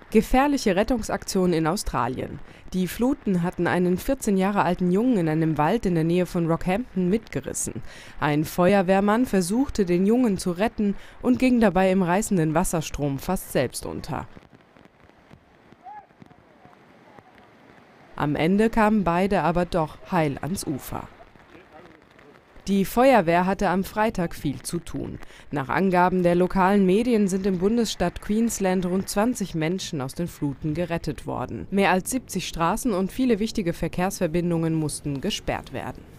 Gefährliche Rettungsaktion in Australien. Die Fluten hatten einen 14 Jahre alten Jungen in einem Wald in der Nähe von Rockhampton mitgerissen. Ein Feuerwehrmann versuchte, den Jungen zu retten und ging dabei im reißenden Wasserstrom fast selbst unter. Am Ende kamen beide aber doch heil ans Ufer. Die Feuerwehr hatte am Freitag viel zu tun. Nach Angaben der lokalen Medien sind im Bundesstaat Queensland rund 20 Menschen aus den Fluten gerettet worden. Mehr als 70 Straßen und viele wichtige Verkehrsverbindungen mussten gesperrt werden.